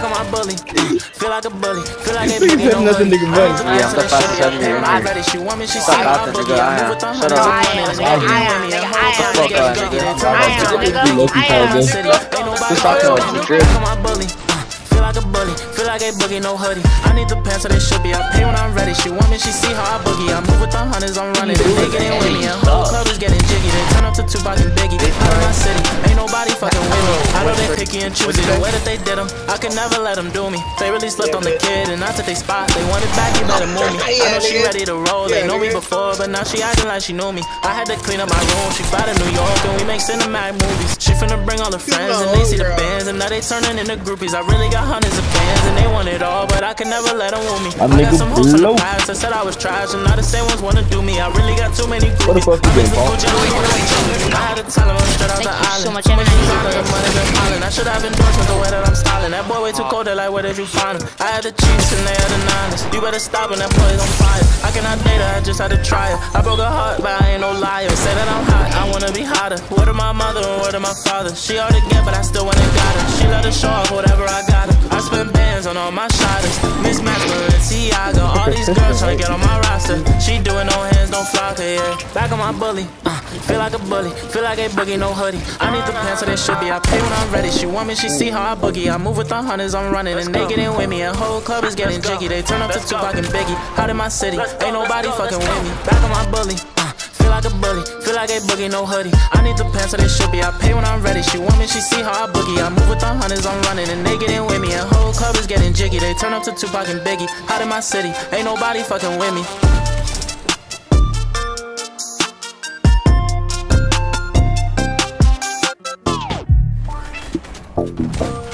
on my bully. Feel like a bully. Feel like a bully. No hoodie. Yeah, I'm the fastest out here. Ready, she want me, she see how I boogie. I move with the hundreds of money, and they with me. And whole club getting jiggy. They turn up to the city. Ain't nobody fucking with me. Back on my bully. Feel like a bully, feel like a boogie, no hoodie. I need the pants so they should be. I pay when I'm ready. She want me, she see how I boogie. I move with the hundreds, I'm running. They getting with me, and whole club is getting jiggy. They turn up to Tupac and Biggie. Out of my city, ain't nobody fucking with me. I know they picky and choosy. The way that they did them, I can never let them do me. They really slipped on the kid, and I took they spot. They want it back, you better move me. I know she ready to roll. They know me before, but now she acting like she knew me. I had to clean up my room. She fly to New York, and we make cinematic movies. She finna bring all her friends, and they see the bands, and now they turning into groupies. I really got hundreds of fans, and they want it all, but I can never let them woo me. I got some hoes from the past that said I was trash, and now the same ones wanna do me. I really got too many groupies. I had to tell them I'm straight out the island. So much energy. I should have endorsements the way that I'm styling. That boy way too cold, they're like, where did you find him? I had the Chiefs and they had the Niners. You better stop and that boy is on fire. I cannot date her, I just had to try her. I broke her heart, but I ain't no liar. Say that I'm hot, I wanna be hotter. Word of my mother and word of my father. She hard to get, but I still went and got her. She let her show off whatever I got her. I spent bands on all my shotters. Miss Maxwell and Tiago. All these girls tryna get on my roster. She doing no hands, don't flock her, yeah. Back on my bully. Feel like a bully, feel like a boogie, no hoodie. I need the pants so they should be. I pay when I'm ready. She want me, she see how I boogie. I move with the hundreds, I'm running, and they getting with me. And whole club is getting jiggy. They turn up to Tupac and Biggie. Out in my city, ain't nobody fucking with me. Back on my bully. Feel like a bully, feel like a boogie, no hoodie. I need the pants so they should be. I pay when I'm ready. She want me, she see how I boogie. I move with the hundreds, I'm running, and they getting with me. And whole club is getting jiggy. They turn up to Tupac and Biggie. Out in my city, ain't nobody fucking with me.